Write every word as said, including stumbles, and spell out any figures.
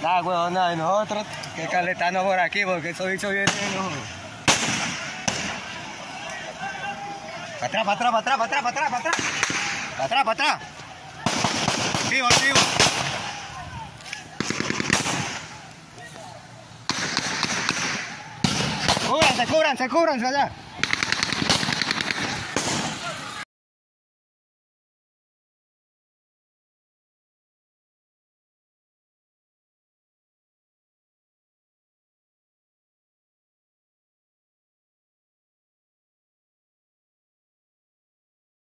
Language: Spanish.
Da, huevón, nada de nosotros que caletanos por aquí porque eso bicho viene, no. Para atrás, para atrás, para atrás, para atrás, para atrás, para atrás. Para atrás, para atrás. Vivo, vivo. Cúbranse, cúbranse, cúbranse allá.